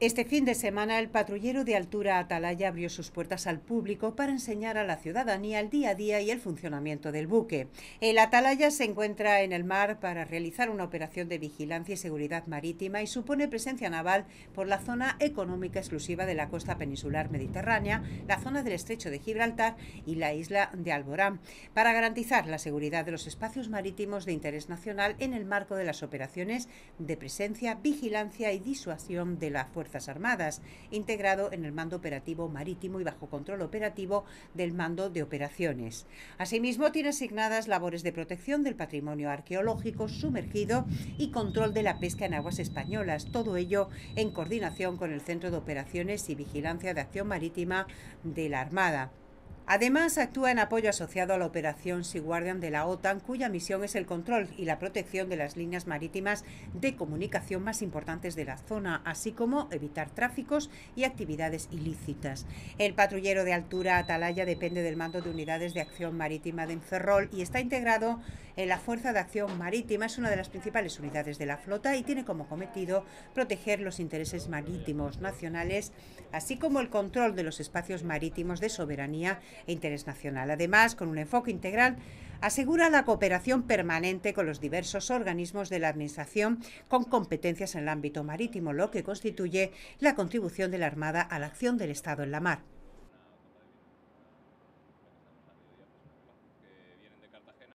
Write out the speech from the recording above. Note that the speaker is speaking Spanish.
Este fin de semana el patrullero de altura Atalaya abrió sus puertas al público para enseñar a la ciudadanía el día a día y el funcionamiento del buque. El Atalaya se encuentra en el mar para realizar una operación de vigilancia y seguridad marítima y supone presencia naval por la zona económica exclusiva de la costa peninsular mediterránea, la zona del estrecho de Gibraltar y la isla de Alborán, para garantizar la seguridad de los espacios marítimos de interés nacional en el marco de las operaciones de presencia, vigilancia y disuasión de la Fuerza Armadas, integrado en el Mando Operativo Marítimo y bajo control operativo del Mando de Operaciones. Asimismo, tiene asignadas labores de protección del patrimonio arqueológico sumergido y control de la pesca en aguas españolas, todo ello en coordinación con el Centro de Operaciones y Vigilancia de Acción Marítima de la Armada. Además, actúa en apoyo asociado a la operación Sea Guardian de la OTAN, cuya misión es el control y la protección de las líneas marítimas de comunicación más importantes de la zona, así como evitar tráficos y actividades ilícitas. El patrullero de altura Atalaya depende del Mando de Unidades de Acción Marítima de Ferrol y está integrado en la Fuerza de Acción Marítima. Es una de las principales unidades de la flota y tiene como cometido proteger los intereses marítimos nacionales, así como el control de los espacios marítimos de soberanía e interés nacional. Además, con un enfoque integral, asegura la cooperación permanente con los diversos organismos de la Administración con competencias en el ámbito marítimo, lo que constituye la contribución de la Armada a la acción del Estado en la mar.